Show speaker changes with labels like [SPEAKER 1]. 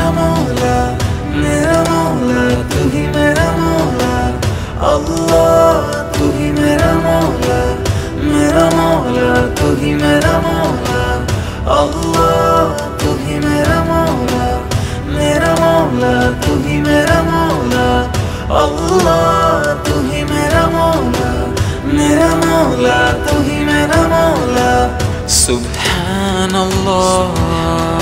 [SPEAKER 1] मौला, मेरा मौला, तू ही मेरा मौला। अल्लाह तू ही मेरा मौला, मेरा मौला, तू ही मेरा मौला। अल्लाह तू ही मेरा मौला, मेरा मौला, तू ही मेरा मौला। अल्लाह तू ही मेरा मौला, मेरा मौला, तू ही मेरा मौला। सुब्हान अल्लाह।